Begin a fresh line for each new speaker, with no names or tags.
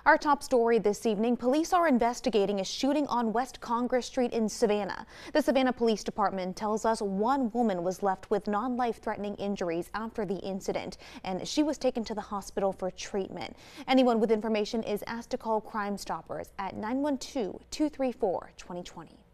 Our top story this evening, police are investigating a shooting on West Congress Street in Savannah. The Savannah Police Department tells us one woman was left with non-life-threatening injuries after the incident, and she was taken to the hospital for treatment. Anyone with information is asked to call Crime Stoppers at 912-234-2020.